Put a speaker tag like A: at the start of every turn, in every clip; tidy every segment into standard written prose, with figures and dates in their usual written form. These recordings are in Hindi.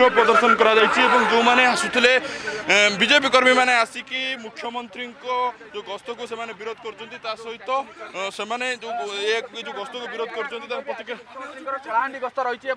A: विक्षोभ प्रदर्शन करा जो मैंने आसुले बीजेपी कर्मी मैंने आसिकी मुख्यमंत्री जो गस्त को से विरोध कर सहित से जो गस्त को विरोध कर
B: गस्त रही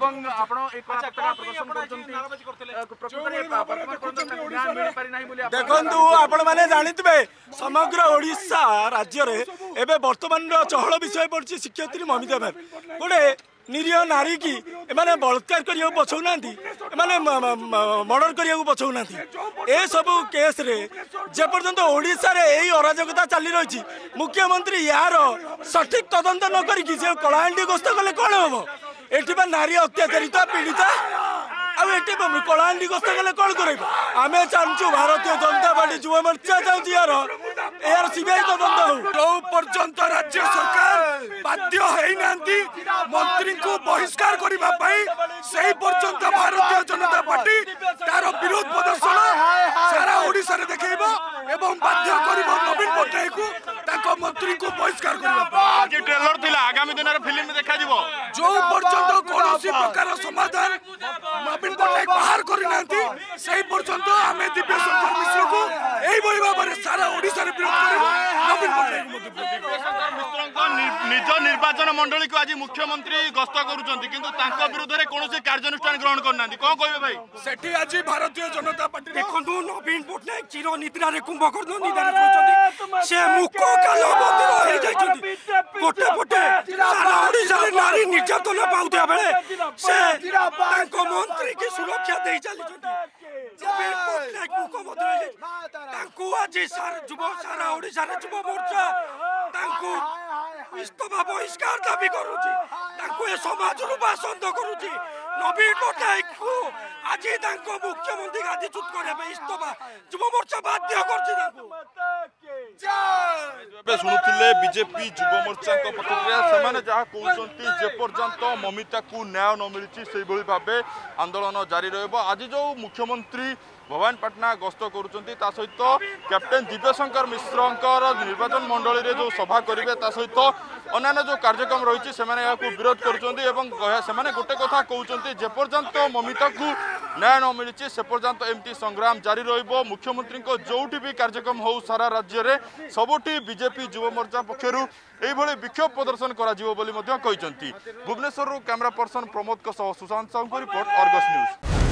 C: देखु आपण मैंने जानते समग्र ओडिशा राज्य रे एबे वर्तमान चहल विषय पड़ी शिक्षयित्री ममिता मैम गोटे निरीह नारी की एमाने बलात्कार करिया पछौना मर्डर करिया पछौना ए सब केस रे जे पर्यंत ओडिशा रे एई अराजकता चली रही मुख्यमंत्री यार सठिक तदंत न करिकी से कलाहांडी गस्त कले कौन हम एठी नारी अत्याचारित पीड़िता कलाहांडी गस्त कले कौन कर आम चाहूँ भारतीय जनता पार्टी युवा मोर्चा चाहूँ यार सीबीआई तदंत हो जो पर्यंत राज्य सरकार बाध्य होना मंत्री को बहिष्कार करने से पर्यंत भारतीय जनता पार्टी तार विरोध प्रदर्शन सारा ओडिशा रे देखैबो एवं बाध्य करिबो नवीन पट्टनायक को मंत्री को बहिष्कार करबा
A: आज ट्रेलर थिला आगामी दिन फिल्म में देखा जीवो
C: जो पर्यंत कोनोसी प्रकार समाधान नवीन पट्टनायक बाहर करिनांती सेही पर्यंत आमे दिव्य शंकर मिश्र को एही बळी भाबरे सारा ओडिशा रे विरोध करबो नवीन पट्टनायक
A: दिव्य शंकर मिश्र को निज निर्वाचन मंडली को आज मुख्यमंत्री गस्त करूछंती किंतु तांका विरोध रे कोनोसी कार्यानुष्ठान ग्रहण करनांती कोन कहबे भाई
C: सेठी आज भारतीय जनता पार्टी देखंतु नवीन पट्टनायक चिर निद्रा रे कुंभकर्ण निद्रा करछंती से मुको कालो बंदर हो जाइछंती पोटे पोटे सारा ओडिशा रे नारी निर्यातन पाउथिया बेले से तांको मंत्री की सुरक्षा देई चलीछंती नवीन पट्टनायक मुको बंदर तांको आज सारा ओडिशा रे युवा मोर्चा तांको इस्तफा बहिष्कार दाबी करूची तांको ए समाज रु बासंद करूची नवीन पट्टनायक को आज तांको मुख्यमंत्री गादीच्युत करबे इस्तफा युवा मोर्चा बाध्य करछि तांको
A: शुणुले बीजेपी युव मोर्चा प्रतिक्रिया से जहाँ कहते जे पर्यंत ममिता को न्याय न मिली से भाव आंदोलन जारी रज जो मुख्यमंत्री भवानीपाटना गस्त कर सहित कैप्टेन दिव्यशंकर मिश्र निर्वाचन मंडली जो सभा करेंगे सहित अन्य जो कार्यक्रम रही से विरोध कर गोटे कथा कहते जे पर्यंत ममिता को न्याय न मिली से पर्यंत एमती संग्राम जारी रुख्यमंत्री जोटी भी कार्यक्रम हो सारा राज्य में सबुठी बीजेपी युव मोर्चा पक्षर यह विक्षोभ प्रदर्शन करा Bhubaneswar camera person Pramod Sushant Sahu report Argus news.